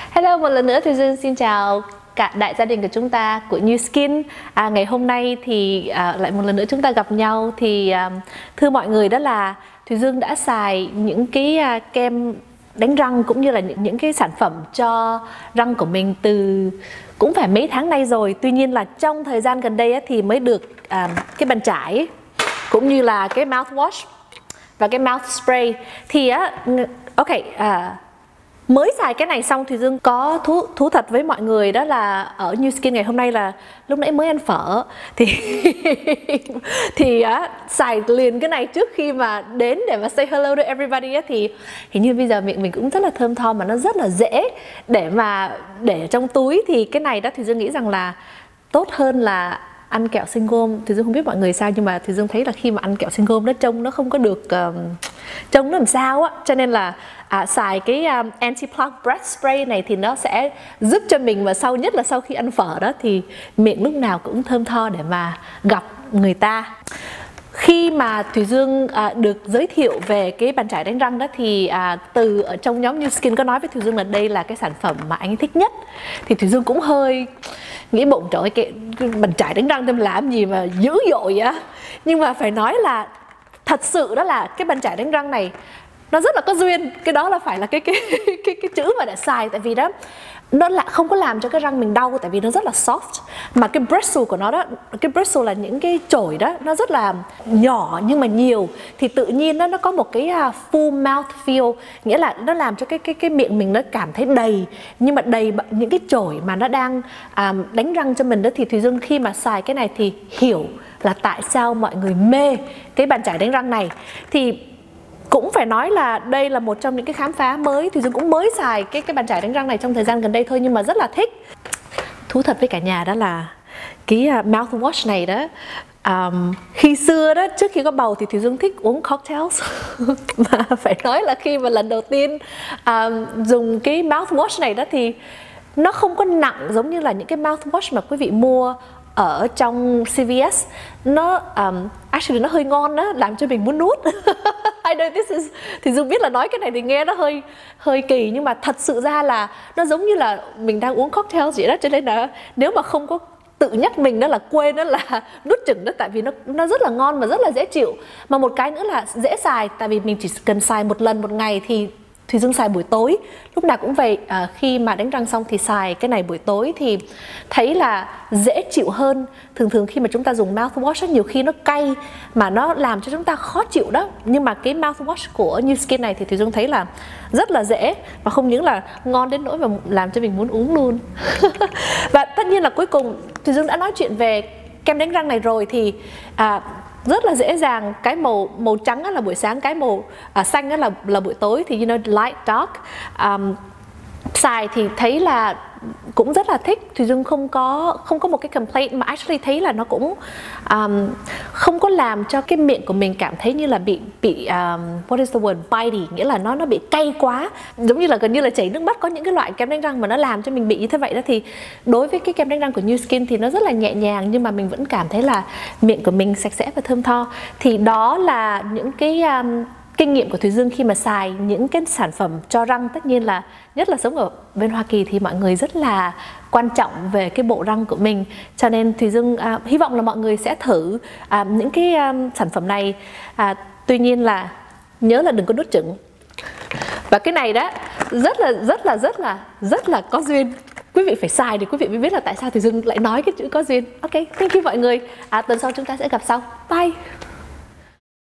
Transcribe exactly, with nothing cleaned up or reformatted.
Hello, một lần nữa thì Dương xin chào cả đại gia đình của chúng ta của New Skin. À, ngày hôm nay thì à, lại một lần nữa chúng ta gặp nhau. Thì à, thưa mọi người, đó là Thùy Dương đã xài những cái à, kem đánh răng cũng như là những, những cái sản phẩm cho răng của mình từ cũng phải mấy tháng nay rồi. Tuy nhiên là trong thời gian gần đây á, thì mới được à, cái bàn chải ấy, cũng như là cái mouthwash và cái mouth spray. Thì á, ok, à, mới xài cái này xong thì Dương có thú, thú thật với mọi người, đó là ở New Skin ngày hôm nay là lúc nãy mới ăn phở thì thì á, xài liền cái này trước khi mà đến để mà say hello to everybody á, thì hình như bây giờ miệng mình cũng rất là thơm tho mà nó rất là dễ để mà để trong túi. Thì cái này đó thì Dương nghĩ rằng là tốt hơn là ăn kẹo sinh gôm. Thì Dương không biết mọi người sao, nhưng mà thì Dương thấy là khi mà ăn kẹo sinh gôm nó trông nó không có được um, trông nó làm sao á, cho nên là à, xài cái um, anti-plaque breath spray này thì nó sẽ giúp cho mình, và sau nhất là sau khi ăn phở đó thì miệng lúc nào cũng thơm tho để mà gặp người ta. Khi mà Thùy Dương à, được giới thiệu về cái bàn chải đánh răng đó thì à, từ ở trong nhóm New Skin có nói với Thùy Dương là đây là cái sản phẩm mà anh thích nhất. Thì Thùy Dương cũng hơi nghĩ bụng, trời ơi, cái, cái bàn chải đánh răng thêm làm gì mà dữ dội á. Nhưng mà phải nói là thật sự đó là cái bàn chải đánh răng này nó rất là có duyên. Cái đó là phải là cái cái cái cái chữ mà để xài, tại vì đó nó lại không có làm cho cái răng mình đau, tại vì nó rất là soft. Mà cái bristle của nó đó, cái bristle là những cái chổi đó, nó rất là nhỏ nhưng mà nhiều, thì tự nhiên đó, nó có một cái full mouth feel, nghĩa là nó làm cho cái cái cái miệng mình nó cảm thấy đầy, nhưng mà đầy những cái chổi mà nó đang à, đánh răng cho mình đó. Thì Thùy Dương khi mà xài cái này thì hiểu là tại sao mọi người mê cái bàn chải đánh răng này. Thì cũng phải nói là đây là một trong những cái khám phá mới. Thì Dương cũng mới xài cái cái bàn chải đánh răng này trong thời gian gần đây thôi, nhưng mà rất là thích. Thú thật với cả nhà đó là cái uh, mouthwash này đó, um, khi xưa đó, trước khi có bầu thì Thùy Dương thích uống cocktails. Mà phải nói là khi mà lần đầu tiên um, dùng cái mouthwash này đó thì nó không có nặng giống như là những cái mouthwash mà quý vị mua ở trong xê vê ét. Nó um, actually nó hơi ngon đó, làm cho mình muốn nuốt. I know this is, thì Dương biết là nói cái này thì nghe nó hơi hơi kỳ, nhưng mà thật sự ra là nó giống như là mình đang uống cocktail vậy đó. Cho nên là nếu mà không có tự nhắc mình đó là quên đó là nuốt chửng đó, tại vì nó nó rất là ngon và rất là dễ chịu. Mà một cái nữa là dễ xài, tại vì mình chỉ cần xài một lần một ngày. Thì Thùy Dương xài buổi tối lúc nào cũng vậy, à, khi mà đánh răng xong thì xài cái này buổi tối thì thấy là dễ chịu hơn. Thường thường khi mà chúng ta dùng mouthwash nhiều khi nó cay mà nó làm cho chúng ta khó chịu đó, nhưng mà cái mouthwash của New Skin này thì Thùy Dương thấy là rất là dễ, và không những là ngon đến nỗi mà làm cho mình muốn uống luôn. Và tất nhiên là cuối cùng Thùy Dương đã nói chuyện về kem đánh răng này rồi thì à, rất là dễ dàng. Cái màu màu trắng là buổi sáng, cái màu à, xanh là là buổi tối, thì you know light dark. Um, xài thì thấy là cũng rất là thích. Thùy Dương không có không có một cái complaint, mà actually thấy là nó cũng um, không có làm cho cái miệng của mình cảm thấy như là bị bị um, what is the word bitey, nghĩa là nó nó bị cay quá, giống như là gần như là chảy nước mắt. Có những cái loại kem đánh răng mà nó làm cho mình bị như thế vậy đó, thì đối với cái kem đánh răng của New Skin thì nó rất là nhẹ nhàng, nhưng mà mình vẫn cảm thấy là miệng của mình sạch sẽ và thơm tho. Thì đó là những cái um, kinh nghiệm của Thùy Dương khi mà xài những cái sản phẩm cho răng. Tất nhiên là nhất là sống ở bên Hoa Kỳ thì mọi người rất là quan trọng về cái bộ răng của mình, cho nên Thùy Dương à, hy vọng là mọi người sẽ thử à, những cái um, sản phẩm này. à, Tuy nhiên là nhớ là đừng có nuốt chửng. Và cái này đó rất là rất là rất là rất là có duyên. Quý vị phải xài để quý vị mới biết là tại sao Thùy Dương lại nói cái chữ có duyên. Ok, thank you mọi người. à, Tuần sau chúng ta sẽ gặp sau. Bye.